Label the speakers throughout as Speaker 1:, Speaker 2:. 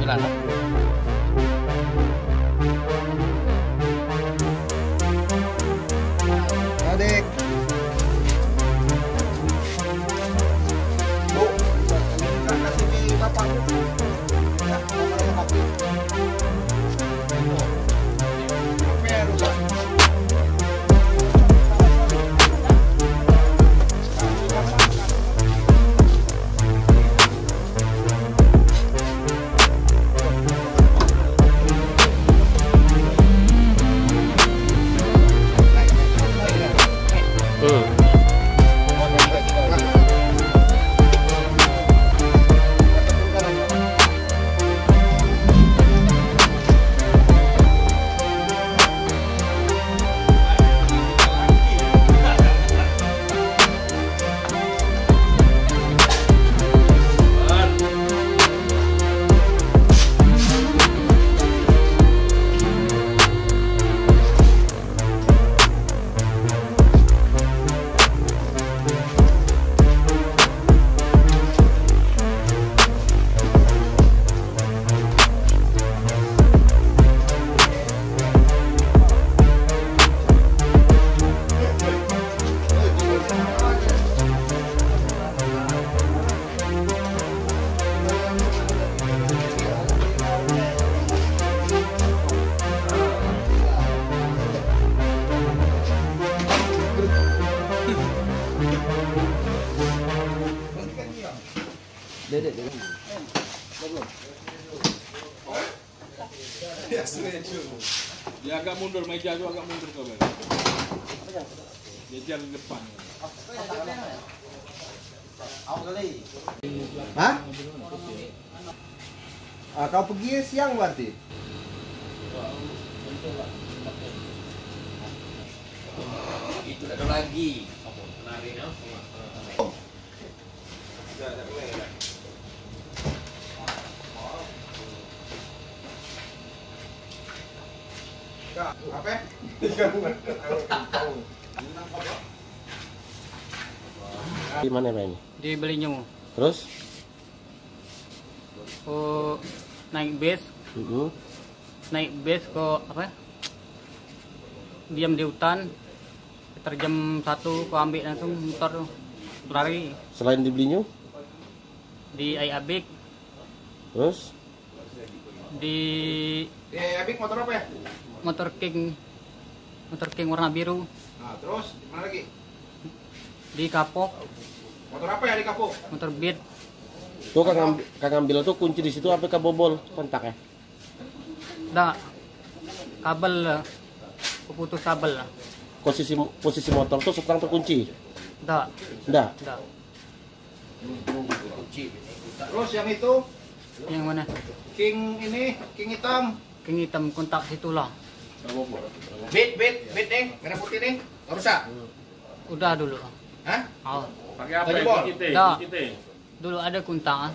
Speaker 1: Bulan.
Speaker 2: Adik. Bu, kasih di bapak. Ya, kalau HP. HP rusak. Dedek.
Speaker 3: Ya sudah. Dia agak mundur, meja itu agak mundur ke bawah. Meja di depan.
Speaker 2: Hah? Kau pergi siang berarti?
Speaker 1: Itu ada lagi.
Speaker 2: Apa?
Speaker 4: Di mana Pak ini?
Speaker 5: Di Belinyu.
Speaker 4: Terus?
Speaker 5: Oh, naik bus ke apa? Diam di hutan. Sekitar jam 1 kau ambil langsung motor lari
Speaker 4: Selain di Belinyu?
Speaker 5: di Ayabik,
Speaker 4: Terus?
Speaker 5: di
Speaker 2: Abik motor apa ya?
Speaker 5: Motor King warna biru,
Speaker 2: Nah, terus mana lagi?
Speaker 5: di Kapok,
Speaker 2: Motor apa ya di kapuk?
Speaker 5: motor Beat.
Speaker 4: Tuh Kang ambil tuh kunci di situ apa kabel kontak ya?
Speaker 5: Dah kabel putus kabel.
Speaker 4: Posisi motor tuh sekarang terkunci.
Speaker 5: Dah.
Speaker 4: Enggak.
Speaker 2: Terus yang itu
Speaker 5: Yang mana?
Speaker 2: King hitam.
Speaker 5: King hitam kontak situlah.
Speaker 2: Beat nih, merah putih nih. Nggak rusak?
Speaker 5: Udah dulu.
Speaker 2: Hah?
Speaker 5: Oh.
Speaker 3: Pakai apa?
Speaker 2: Jebol.
Speaker 5: Dah. Dulu ada kuntak.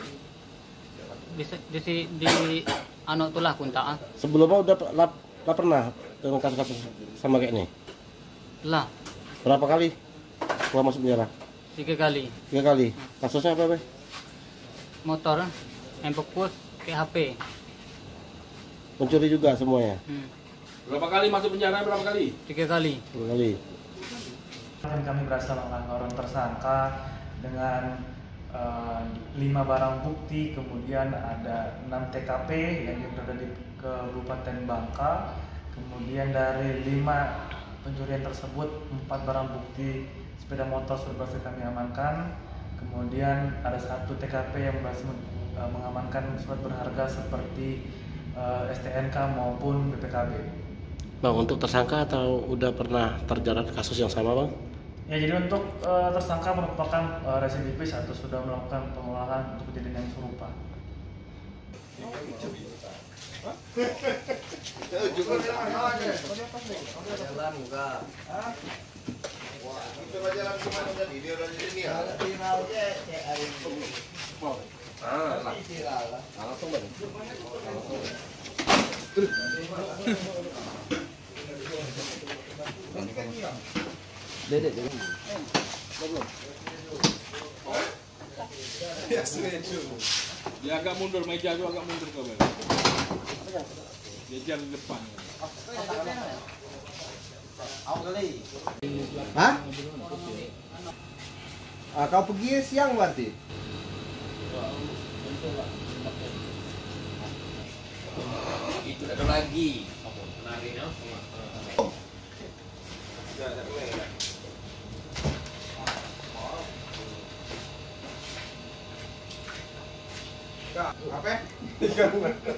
Speaker 5: Di anu itulah kuntak.
Speaker 4: Sebelumnya udah pernah dengan kasus-kasus sama kayak ini?
Speaker 5: Lah,
Speaker 4: Berapa kali keluar masuk penjara?
Speaker 5: 3 kali.
Speaker 4: 3 kali. Kasusnya apa, Be?
Speaker 5: Motor yang fokus ke HP.
Speaker 4: Mencuri juga semuanya?
Speaker 3: Berapa kali masuk penjara? Berapa kali?
Speaker 5: 3 kali.
Speaker 4: 3 kali.
Speaker 6: Kami berhasil menangkap orang tersangka dengan 5 barang bukti, kemudian ada 6 TKP yang berada di Kabupaten Bangka, kemudian dari 5 pencurian tersebut 4 barang bukti sepeda motor sudah berhasil kami amankan, kemudian ada 1 TKP yang berhasil mengamankan surat berharga seperti STNK maupun BPKB.
Speaker 4: Bang, untuk tersangka atau udah pernah terjerat kasus yang sama, Bang?
Speaker 6: Ya, jadi untuk tersangka merupakan residivis atau sudah melakukan pengulangan untuk kejadian yang serupa.
Speaker 1: Jalan enggak.
Speaker 2: Jalan kemana tadi? Dia udah jadi nih.
Speaker 4: Langsung, Bang.
Speaker 2: Dedek.
Speaker 3: Ya sudah. Dia agak mundur, meja itu agak mundur ke belakang. Dia jalan di depan.
Speaker 2: Hah? Ah, kau pergi siang berarti?
Speaker 1: Itu ada lagi.
Speaker 2: Apa?